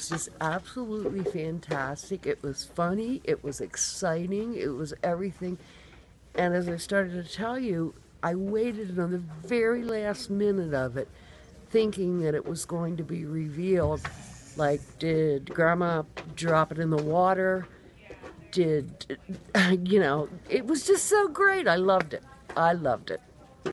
was just absolutely fantastic. It was funny, it was exciting, it was everything. And as I started to tell you, I waited until the very last minute of it, thinking that it was going to be revealed. Like, did Grandma drop it in the water? Did, it was just so great. I loved it. I loved it.